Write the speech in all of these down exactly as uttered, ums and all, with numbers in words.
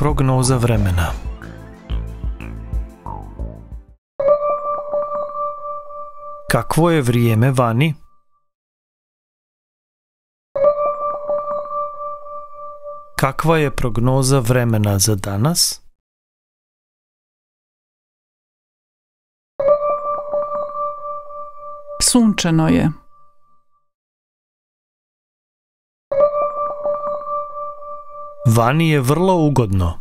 prognoza vremena? Kakvo je vrijeme vani? Kakva je prognoza vremena za danas? Sunčano je. Vani je vrlo ugodno.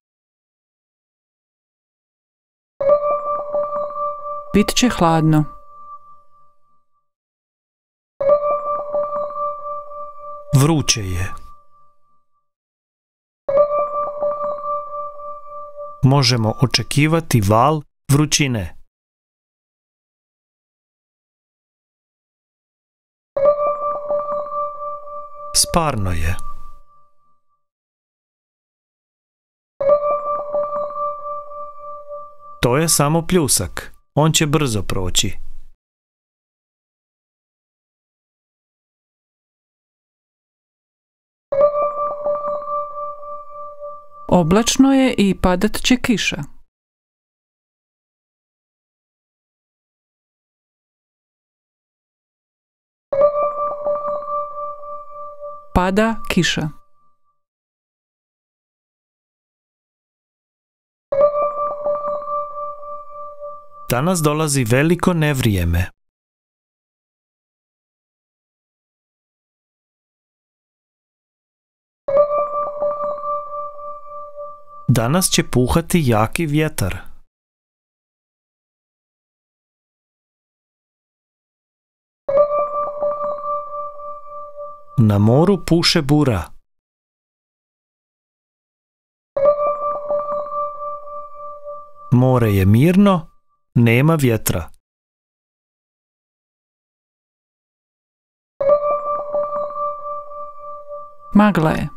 Bit će hladno. Vruće je. Možemo očekivati val vrućine. Sparno je. To je samo pljusak. On će brzo proći. Oblačno je i padat će kiša. Pada kiša. Danas dolazi veliko nevrijeme. Danas će puhati jaki vjetar. Na moru puše bura. More je mirno, nema vjetra. Magla je.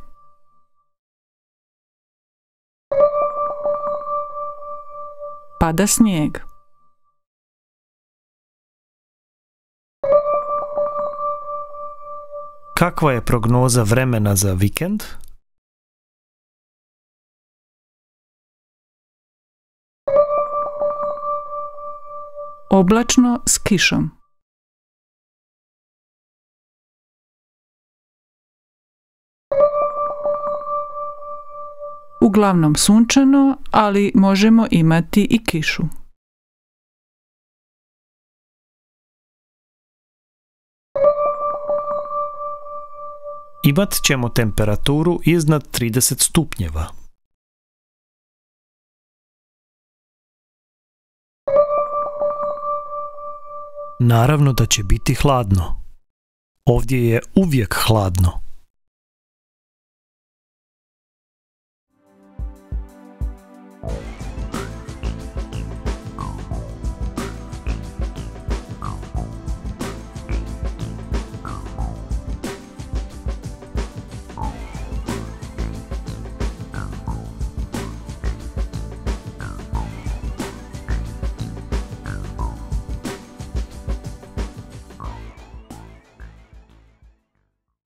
Pada snijeg. Kakva je prognoza vremena za vikend? Oblačno s kišom. Uglavnom sunčano, ali možemo imati i kišu. Imat ćemo temperaturu iznad trideset stupnjeva. Naravno da će biti hladno. Ovdje je uvijek hladno.